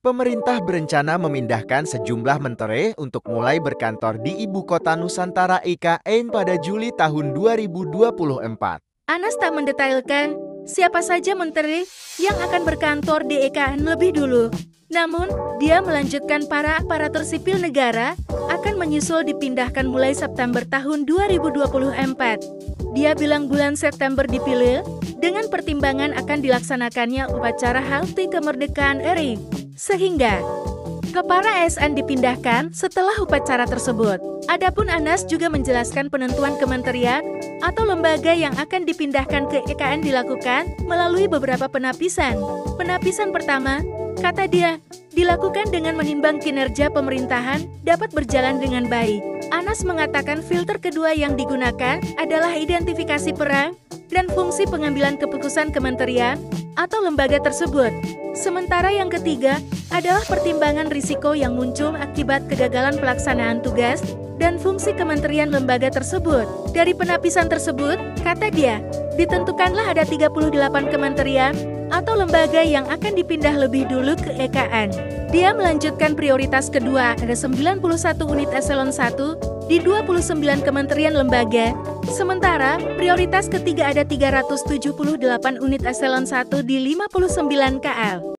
Pemerintah berencana memindahkan sejumlah menteri untuk mulai berkantor di Ibu Kota Nusantara IKN pada Juli tahun 2024. Anas tak mendetailkan siapa saja menteri yang akan berkantor di IKN lebih dulu. Namun, dia melanjutkan para aparatur sipil negara akan menyusul dipindahkan mulai September tahun 2024. Dia bilang bulan September dipilih dengan pertimbangan akan dilaksanakannya upacara Hari Kemerdekaan RI. Sehingga kepala ASN dipindahkan setelah upacara tersebut. Adapun Anas juga menjelaskan penentuan kementerian atau lembaga yang akan dipindahkan ke IKN dilakukan melalui beberapa penapisan. Penapisan pertama, kata dia, dilakukan dengan menimbang kinerja pemerintahan dapat berjalan dengan baik. Anas mengatakan filter kedua yang digunakan adalah identifikasi peran dan fungsi pengambilan keputusan kementerian atau lembaga tersebut. Sementara yang ketiga adalah pertimbangan risiko yang muncul akibat kegagalan pelaksanaan tugas dan fungsi kementerian lembaga tersebut. Dari penapisan tersebut, kata dia, ditentukanlah ada 38 kementerian atau lembaga yang akan dipindah lebih dulu ke IKN. Dia melanjutkan prioritas kedua ada 91 unit eselon 1 di 29 kementerian lembaga. Sementara prioritas ketiga ada 378 unit eselon 1 di 59 KL.